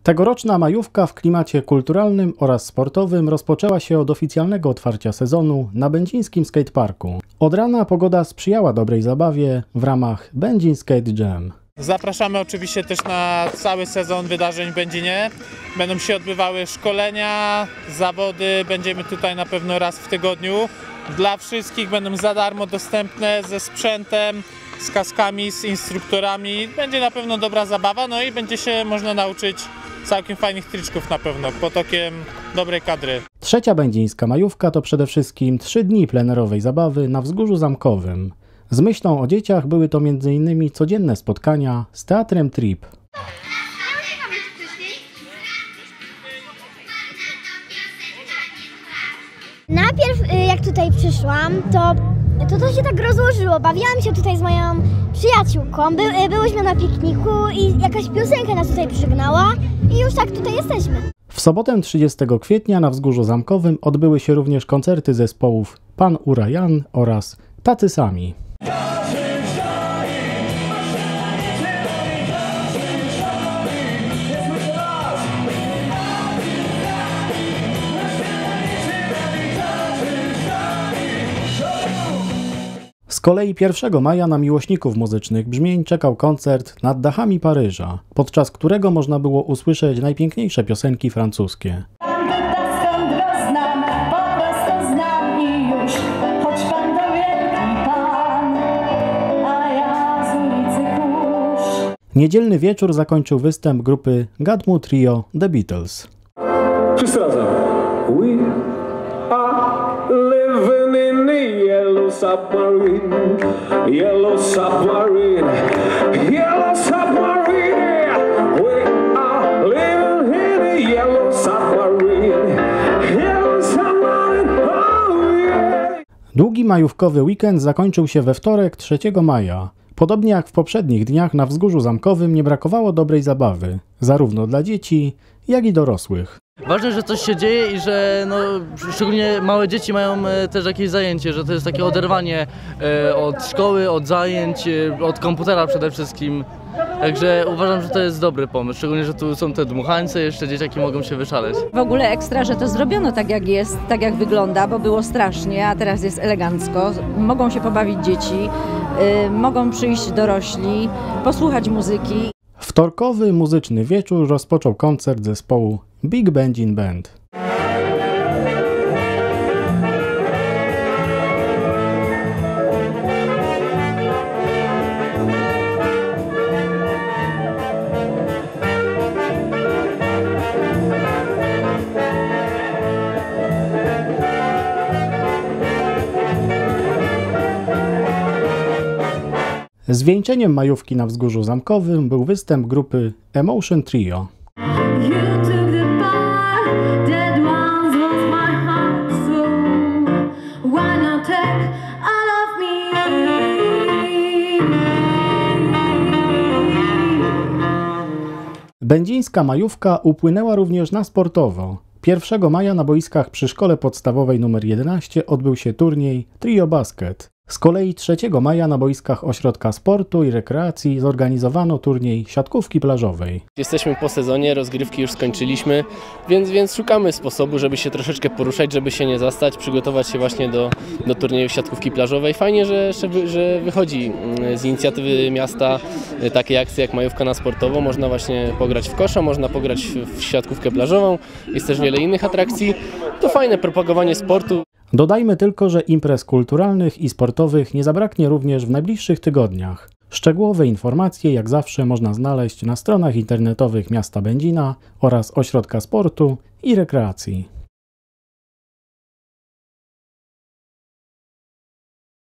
Tegoroczna majówka w klimacie kulturalnym oraz sportowym rozpoczęła się od oficjalnego otwarcia sezonu na będzińskim skateparku. Od rana pogoda sprzyjała dobrej zabawie w ramach Będzin Skate Jam. Zapraszamy oczywiście też na cały sezon wydarzeń w Będzinie. Będą się odbywały szkolenia, zawody, będziemy tutaj na pewno raz w tygodniu. Dla wszystkich będą za darmo dostępne ze sprzętem, z kaskami, z instruktorami. Będzie na pewno dobra zabawa, no i będzie się można nauczyć całkiem fajnych triczków na pewno, pod okiem dobrej kadry. Trzecia będzińska majówka to przede wszystkim 3 dni plenerowej zabawy na Wzgórzu Zamkowym. Z myślą o dzieciach były to m.in. codzienne spotkania z Teatrem Trip. Najpierw jak tutaj przyszłam, to się tak rozłożyło. Bawiłam się tutaj z moją przyjaciółką, byłyśmy na pikniku i jakaś piosenka nas tutaj przygnała i już tak tutaj jesteśmy. W sobotę 30 kwietnia na Wzgórzu Zamkowym odbyły się również koncerty zespołów Pan Urajan oraz Tacy Sami. Z kolei 1 maja na miłośników muzycznych brzmień czekał koncert Nad dachami Paryża, podczas którego można było usłyszeć najpiękniejsze piosenki francuskie. Niedzielny wieczór zakończył występ grupy Gadmu Trio The Beatles. Wszyscy razem. We are living in the yellow submarine, yellow submarine, yellow submarine. We are living in the yellow submarine, yellow submarine. Oh yeah. Długi majówkowy weekend zakończył się we wtorek 3 maja. Podobnie jak w poprzednich dniach na Wzgórzu Zamkowym nie brakowało dobrej zabawy, zarówno dla dzieci, jak i dorosłych. Ważne, że coś się dzieje i że szczególnie małe dzieci mają też jakieś zajęcie, że to jest takie oderwanie od szkoły, od zajęć, od komputera przede wszystkim. Także uważam, że to jest dobry pomysł, szczególnie, że tu są te dmuchańce, jeszcze dzieciaki mogą się wyszaleć. W ogóle ekstra, że to zrobiono tak jak jest, tak jak wygląda, bo było strasznie, a teraz jest elegancko. Mogą się pobawić dzieci, mogą przyjść dorośli, posłuchać muzyki. Wtorkowy muzyczny wieczór rozpoczął koncert zespołu Big Będzin Band. Zwieńczeniem majówki na Wzgórzu Zamkowym był występ grupy Emotion Trio. Będzińska majówka upłynęła również na sportowo. 1 maja na boiskach przy Szkole Podstawowej nr 11 odbył się turniej Trio Basket. Z kolei 3 maja na boiskach Ośrodka Sportu i Rekreacji zorganizowano turniej siatkówki plażowej. Jesteśmy po sezonie, rozgrywki już skończyliśmy, więc szukamy sposobu, żeby się troszeczkę poruszać, żeby się nie zastać, przygotować się właśnie do turnieju siatkówki plażowej. Fajnie, że wychodzi z inicjatywy miasta takie akcje jak majówka na sportowo. Można właśnie pograć w kosza, można pograć w siatkówkę plażową, jest też wiele innych atrakcji. To fajne propagowanie sportu. Dodajmy tylko, że imprez kulturalnych i sportowych nie zabraknie również w najbliższych tygodniach. Szczegółowe informacje jak zawsze można znaleźć na stronach internetowych miasta Będzina oraz Ośrodka Sportu i Rekreacji.